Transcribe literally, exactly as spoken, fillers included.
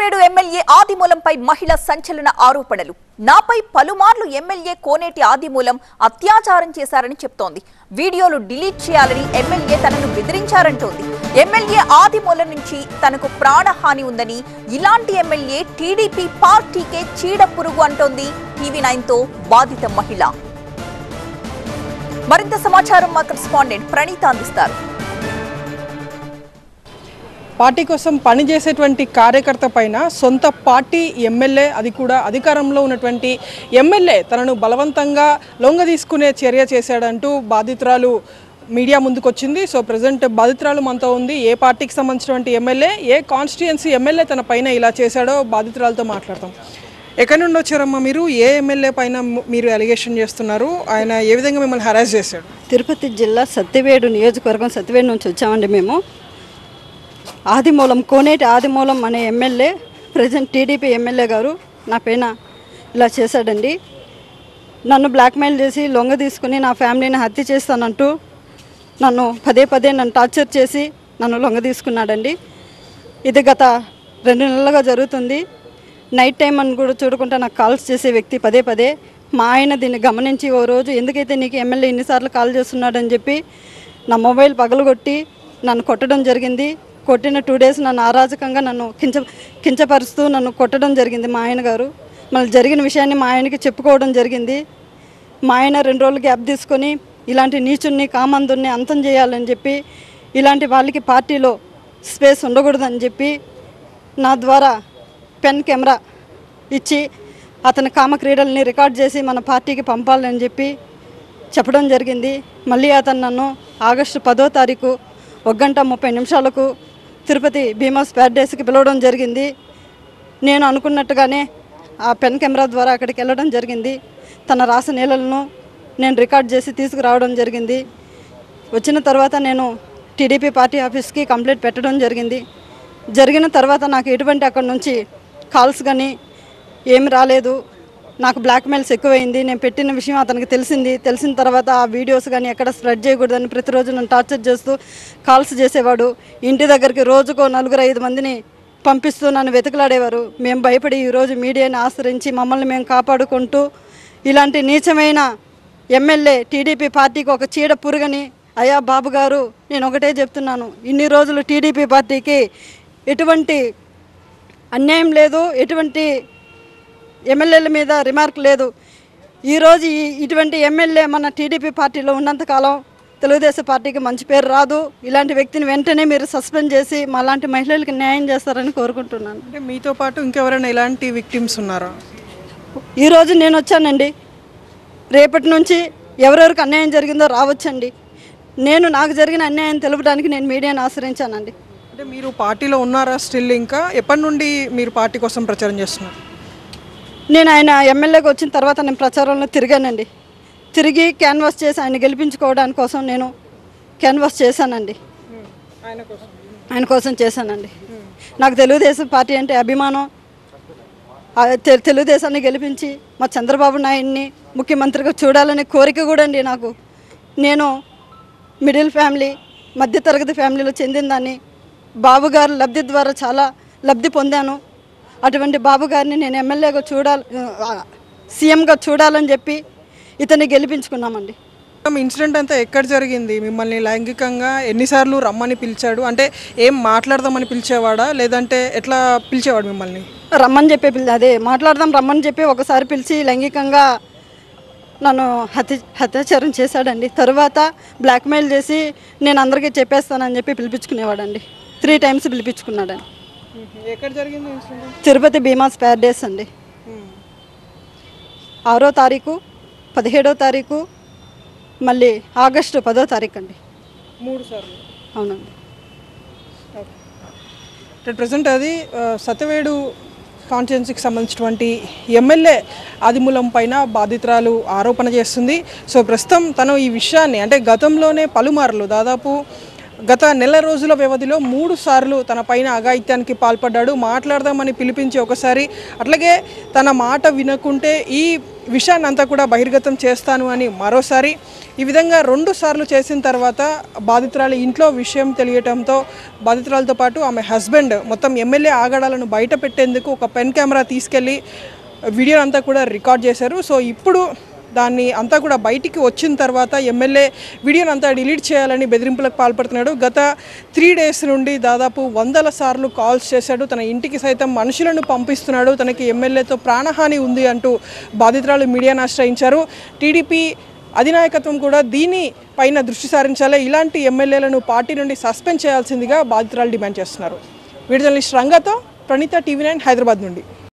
Satyavedu MLA ఆదిమూలంపై మహిళ సంచలన ఆరోపణలు. నాపై పలుమార్లు ఎమ్మెల్యే కోనేటి ఆదిమూలం అత్యాచారం చేశారని చెప్తోంది. వీడియోలు డిలీట్ చేయాలని ఎమ్మెల్యే తనను బెదిరించారంటోంది. ఎమ్మెల్యే ఆదిమూలం నుంచి తనకు ప్రాణహాని ఉందని, ఇలాంటి ఎమ్మెల్యే టీడీపీ పార్టీకే చీడ పురుగు అంటోంది టీవీ నైన్ తో బాధిత మహిళ. మరింత సమాచారం మా కరెస్పాండెంట్ ప్రణీత అందిస్తారు. పార్టీ కోసం పనిచేసేటువంటి కార్యకర్త పైన సొంత పార్టీ ఎమ్మెల్యే, అది కూడా అధికారంలో ఉన్నటువంటి ఎమ్మెల్యే తనను బలవంతంగా లొంగ తీసుకునే చర్య చేశాడంటూ బాధితురాలు మీడియా ముందుకొచ్చింది. సో ప్రజెంట్ బాధితురాలు మనతో ఉంది. ఏ పార్టీకి సంబంధించినటువంటి ఎమ్మెల్యే, ఏ కాన్స్టిట్యుయెన్సీ ఎమ్మెల్యే తన పైన ఇలా చేశాడో బాధితురాలతో మాట్లాడతాం. ఎక్కడి నుండి వచ్చారమ్మా మీరు? ఏ ఎమ్మెల్యే పైన మీరు అలిగేషన్ చేస్తున్నారు? ఆయన ఏ విధంగా మిమ్మల్ని హరాస్ చేశాడు? తిరుపతి జిల్లా సత్యవేడు నియోజకవర్గం సత్యవేడు నుంచి వచ్చామండి మేము. ఆదిమూలం, కోనేటి ఆదిమూలం అనే ఎమ్మెల్యే, ప్రజెంట్ టీడీపీ ఎమ్మెల్యే గారు నా పైన ఇలా చేశాడండి. నన్ను బ్లాక్మెయిల్ చేసి లొంగ తీసుకుని నా ఫ్యామిలీని హత్య చేస్తానంటూ నన్ను పదే పదే నన్ను టార్చర్ చేసి నన్ను లొంగ తీసుకున్నాడండి. ఇది గత రెండు నెలలుగా జరుగుతుంది. నైట్ టైం అని కూడా చూడకుండా నాకు కాల్స్ చేసే వ్యక్తి పదే పదే. మా ఆయన దీన్ని గమనించి ఓ రోజు ఎందుకైతే నీకు ఎమ్మెల్యే ఇన్నిసార్లు కాల్ చేస్తున్నాడని చెప్పి నా మొబైల్ పగలగొట్టి నన్ను కొట్టడం జరిగింది. కొట్టిన టూ డేస్ నన్ను అరాజకంగా నన్ను కించ కించపరుస్తూ నన్ను కొట్టడం జరిగింది మా ఆయన గారు. మళ్ళీ జరిగిన విషయాన్ని మా ఆయనకి చెప్పుకోవడం జరిగింది. మా ఆయన రెండు రోజులు గ్యాప్ తీసుకొని ఇలాంటి నీచుని, కామందుని అంతం చేయాలని చెప్పి, ఇలాంటి వాళ్ళకి పార్టీలో స్పేస్ ఉండకూడదని చెప్పి నా ద్వారా పెన్ కెమెరా ఇచ్చి అతని కామక్రీడల్ని రికార్డ్ చేసి మన పార్టీకి పంపాలని చెప్పి చెప్పడం జరిగింది. మళ్ళీ అతను నన్ను ఆగస్టు పదో తారీఖు ఒక గంట ముప్పై నిమిషాలకు తిరుపతి భీమాస్ ప్యారడైస్కి పిలవడం జరిగింది. నేను అనుకున్నట్టుగానే ఆ పెన్ కెమెరా ద్వారా అక్కడికి వెళ్ళడం జరిగింది. తన రాసలీలలను నేను రికార్డ్ చేసి తీసుకురావడం జరిగింది. వచ్చిన తర్వాత నేను టీడీపీ పార్టీ ఆఫీస్కి కంప్లైంట్ పెట్టడం జరిగింది. జరిగిన తర్వాత నాకు ఎటువంటి అక్కడి నుంచి కాల్స్ కానీ ఏమి రాలేదు. నాకు బ్లాక్మెయిల్స్ ఎక్కువైంది. నేను పెట్టిన విషయం అతనికి తెలిసింది. తెలిసిన తర్వాత ఆ వీడియోస్ కానీ ఎక్కడ స్ప్రెడ్ చేయకూడదని ప్రతిరోజు నన్ను టార్చర్ చేస్తూ కాల్స్ చేసేవాడు. ఇంటి దగ్గరికి రోజుకో నలుగురు ఐదు మందిని పంపిస్తూ నన్ను వెతుకులాడేవారు. మేము భయపడి ఈరోజు మీడియాని ఆశ్రయించి మమ్మల్ని మేము కాపాడుకుంటూ, ఇలాంటి నీచమైన ఎమ్మెల్యే టీడీపీ పార్టీకి ఒక చీడ పురుగని, అయ్యా బాబు గారు నేను ఒకటే చెప్తున్నాను, ఇన్ని రోజులు టీడీపీ పార్టీకి ఎటువంటి అన్యాయం లేదు, ఎటువంటి ఎమ్మెల్యేల మీద రిమార్క్ లేదు. ఈరోజు ఇటువంటి ఎమ్మెల్యే మన టీడీపీ పార్టీలో ఉన్నంతకాలం తెలుగుదేశం పార్టీకి మంచి పేరు రాదు. ఇలాంటి వ్యక్తిని వెంటనే మీరు సస్పెండ్ చేసి మా లాంటి మహిళలకు న్యాయం చేస్తారని కోరుకుంటున్నాను. అంటే మీతో పాటు ఇంకెవరైనా ఇలాంటి విక్టిమ్స్ ఉన్నారా? ఈరోజు నేను వచ్చానండి. రేపటి నుంచి ఎవరెవరికి అన్యాయం జరిగిందో రావచ్చండి. నేను నాకు జరిగిన అన్యాయం తెలుపడానికి నేను మీడియాను ఆశ్రయించానండి. అంటే మీరు పార్టీలో ఉన్నారా స్టిల్? ఇంకా ఎప్పటి నుండి మీరు పార్టీ కోసం ప్రచారం చేస్తున్నారు? నేను ఆయన ఎమ్మెల్యేకి వచ్చిన తర్వాత నేను ప్రచారంలో తిరిగానండి. తిరిగి క్యాన్వాస్ చేసి ఆయన గెలిపించుకోవడానికి కోసం నేను క్యాన్వాస్ చేశానండి. ఆయన కోసం చేశానండి. నాకు తెలుగుదేశం పార్టీ అంటే అభిమానం. తెలుగుదేశాన్ని గెలిపించి మా చంద్రబాబు నాయుడిని ముఖ్యమంత్రిగా చూడాలనే కోరిక కూడా అండి నాకు. నేను మిడిల్ ఫ్యామిలీ, మధ్యతరగతి ఫ్యామిలీలో చెందిందాన్ని. బాబుగారు లబ్ధి ద్వారా చాలా లబ్ధి పొందాను. అటువంటి బాబు గారిని నేను ఎమ్మెల్యేగా చూడాలి, సీఎంగా చూడాలని చెప్పి ఇతన్ని గెలిపించుకున్నామండి. ఇన్సిడెంట్ అంతా ఎక్కడ జరిగింది? మిమ్మల్ని లైంగికంగా ఎన్నిసార్లు రమ్మని పిలిచాడు? అంటే ఏం మాట్లాడదామని పిలిచేవాడా, లేదంటే ఎట్లా పిలిచేవాడు మిమ్మల్ని? రమ్మని చెప్పి పిలి అదే మాట్లాడదాం రమ్మని చెప్పి ఒకసారి పిలిచి లైంగికంగా నన్ను హత్య అత్యాచారం చేశాడండి. తర్వాత బ్లాక్మెయిల్ చేసి నేను అందరికీ చెప్పేస్తానని చెప్పి పిలిపించుకునేవాడండి. Three times పిలిపించుకున్నాడండి. ఎక్కడ జరిగింది ఇన్సిడెంట్? తిరుపతి భీమాస్ ప్యారడైస్ అండి. ఆరో తారీఖు, పదిహేడో తారీఖు, మళ్ళీ ఆగస్టు పదో తారీఖు అండి. మూడు సార్లు. అవునండి. ప్రజెంట్ అది సత్యవేడు కాన్స్టిట్యుయెన్సీకి సంబంధించినటువంటి ఎమ్మెల్యే ఆదిమూలం పైన బాధితురాలు ఆరోపణ చేస్తుంది. సో ప్రస్తుతం తను ఈ విషయాన్ని, అంటే గతంలోనే పలుమార్లు దాదాపు గత నెల రోజుల వ్యవధిలో మూడు సార్లు తన పైన అఘాయిత్యానికి పాల్పడ్డాడు. మాట్లాడదామని పిలిపించి ఒకసారి, అట్లాగే తన మాట వినకుంటే ఈ విషయాన్ని అంతా కూడా బహిర్గతం చేస్తాను అని మరోసారి ఈ విధంగా రెండు సార్లు చేసిన తర్వాత బాధితురాలి ఇంట్లో విషయం తెలియటంతో బాధితురాలతో పాటు ఆమె హస్బెండ్ మొత్తం ఎమ్మెల్యే ఆగడాలను బయట పెట్టేందుకు ఒక పెన్ కెమెరా తీసుకెళ్ళి వీడియో అంతా కూడా రికార్డ్ చేశారు. సో ఇప్పుడు దాన్ని అంతా కూడా బయటికి వచ్చిన తర్వాత ఎమ్మెల్యే వీడియోని అంతా డిలీట్ చేయాలని బెదిరింపులకు పాల్పడుతున్నాడు. గత త్రీ డేస్ నుండి దాదాపు వందల సార్లు కాల్స్ చేశాడు. తన ఇంటికి సైతం మనుషులను పంపిస్తున్నాడు. తనకి ఎమ్మెల్యేతో ప్రాణహాని ఉంది అంటూ బాధితురాలు మీడియాను ఆశ్రయించారు. టీడీపీ అధినాయకత్వం కూడా దీని పైన దృష్టి సారించాలి, ఇలాంటి ఎమ్మెల్యేలను పార్టీ నుండి సస్పెండ్ చేయాల్సిందిగా బాధితురాలు డిమాండ్ చేస్తున్నారు. వీడియో జర్నలిస్ట్ రంగతో ప్రణీత, టీవీ నైన్ హైదరాబాద్ నుండి.